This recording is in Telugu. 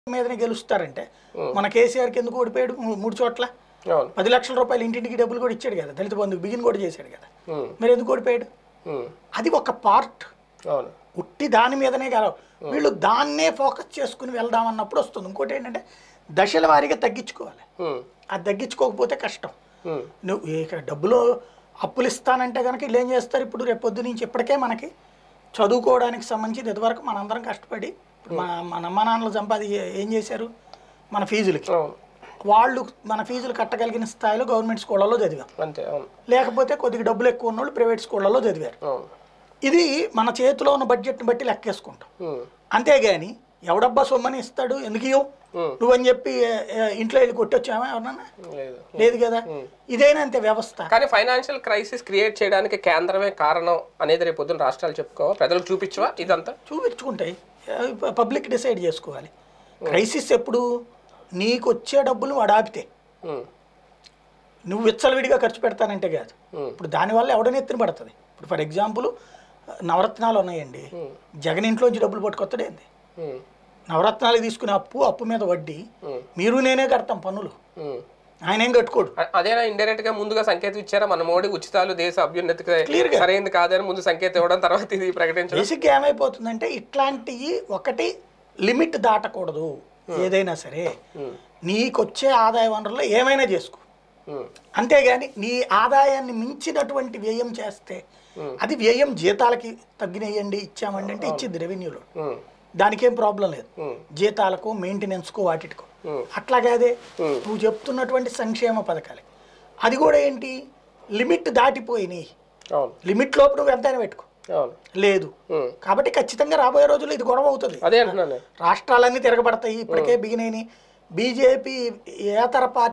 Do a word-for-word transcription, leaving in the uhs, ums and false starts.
మీదనే గెలుస్తారంటే మన కేసీఆర్కి ఎందుకు ఓడిపోయాడు మూడు చోట్ల పది లక్షల రూపాయలు ఇంటింటికి డబ్బులు కూడా ఇచ్చాడు కదా, దళిత బంధుకు బిగిన్ కూడా చేశాడు కదా, మరి ఎందుకు ఓడిపోయాడు? అది ఒక పార్ట్. ఉట్టి దాని మీదనే కాదు, వీళ్ళు దాన్నే ఫోకస్ చేసుకుని వెళ్దామన్నప్పుడు వస్తుంది. ఇంకోటి ఏంటంటే దశల వారీగా తగ్గించుకోవాలి. అది తగ్గించుకోకపోతే కష్టం. నువ్వు ఇక్కడ డబ్బులు అప్పులు ఇస్తానంటే కనుక వీళ్ళు ఏం చేస్తారు? ఇప్పుడు రేపు పొద్దు నుంచి ఇప్పటికే మనకి చదువుకోవడానికి సంబంధించి ఇదివరకు మనందరం కష్టపడి మన మన అమ్మ నాన్నలు సంపాది ఏం చేశారు? మన ఫీజులకి వాళ్ళు మన ఫీజులు కట్టగలిగిన స్థాయిలో గవర్నమెంట్ స్కూళ్ళలో చదివాం, లేకపోతే కొద్దిగా డబ్బులు ఎక్కువ ఉన్నోళ్ళు ప్రైవేట్ స్కూళ్ళలో చదివారు. ఇది మన చేతిలో ఉన్న బడ్జెట్ని బట్టి లెక్కేసుకుంటాం. అంతేగాని ఎవడబ్బా సొమ్మని ఇస్తాడు ఎందుకు ఇవ్వవు నువ్వని చెప్పి ఇంట్లో వెళ్ళి కొట్టొచ్చామా ఎవరన్నా? లేదు కదా. ఇదైనా అంతే వ్యవస్థ. కానీ ఫైనాన్షియల్ క్రైసిస్ క్రియేట్ చేయడానికి కేంద్రమే కారణం అనేది రేపు పొద్దున్న రాష్ట్రాలు చెప్పుకోవా, ప్రజలకు చూపించవా? ఇదంతా చూపించుకుంటాయి, పబ్లిక్ డిసైడ్ చేసుకోవాలి. క్రైసిస్ ఎప్పుడు నీకు వచ్చే డబ్బులు వాడు ఆపితే, నువ్వు విచ్చలవిడిగా ఖర్చు పెడతానంటే కాదు. ఇప్పుడు దానివల్ల ఎవడని ఎత్తున పడుతుంది. ఇప్పుడు ఫర్ ఎగ్జాంపుల్ నవరత్నాలు ఉన్నాయండి, జగన్ ఇంట్లోంచి డబ్బులు పట్టుకొస్తాడేంది? నవరత్నాలు తీసుకునే అప్పు, అప్పు మీద వడ్డీ మీరు నేనే కడతాం పన్నులు, ఆయన ఏం కట్టుకోడు. అదేనా ఇండైరెక్ట్ గా ముందుగా సంకేతం ఇచ్చారా? మన మోడీ ఉచితాలు దేశ అభ్యున్నతికి సరైనది కాదని ముందు సంకేతం ఇవ్వడం, తర్వాత ఇది ప్రకటించడం. బేసిక్గా ఏమైపోతుందంటే ఇట్లాంటివి ఒకటి లిమిట్ దాటకూడదు. ఏదైనా సరే నీకొచ్చే ఆదాయ వనరుల్లో ఏమైనా చేసుకో, అంతేగాని నీ ఆదాయాన్ని మించినటువంటి వ్యయం చేస్తే అది వ్యయం జీతాలకి తగ్గినేయండి ఇచ్చామండి అంటే ఇచ్చింది రెవెన్యూలో, దానికేం ప్రాబ్లం లేదు. జీతాలకు మెయింటెనెన్స్కు వాటికో అట్లాగే నువ్వు చెప్తున్నటువంటి సంక్షేమ పథకాలు అది కూడా ఏంటి లిమిట్ దాటిపోయినాయి. లిమిట్ లోపు నువ్వు ఎంతైనా పెట్టుకో లేదు. కాబట్టి ఖచ్చితంగా రాబోయే రోజుల్లో ఇది గొడవ అవుతుంది. రాష్ట్రాలన్నీ తిరగబడతాయి. ఇప్పటికే బిగినైనాయి. BJP ఏతర party